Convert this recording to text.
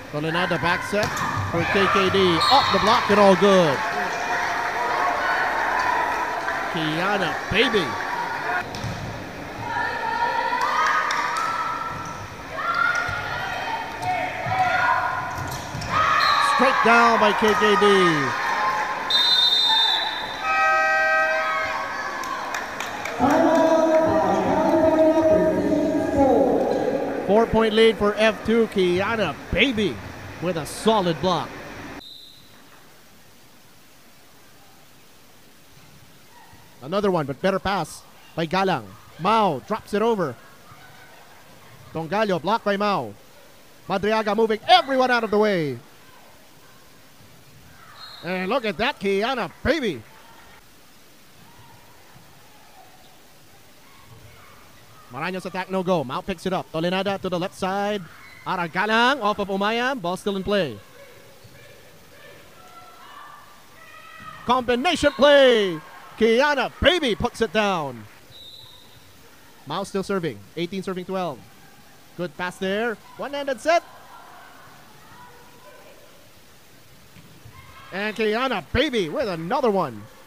Tolenada back set for KKD. Off the block and all good. Kianna, baby. Straight down by KKD. 4-point lead for F2. Kianna, baby, with a solid block. Another one, but better pass by Galang. Mao drops it over. Tongallo blocked by Mao. Madriaga moving everyone out of the way. And look at that, Kianna, baby. Maraños attack, no go. Mao picks it up. Tolenada to the left side. Galang off of Umayam. Ball still in play. Combination play. Kianna, baby, puts it down. Mao still serving. 18 serving 12. Good pass there. One-handed set. And Kianna, baby, with another one.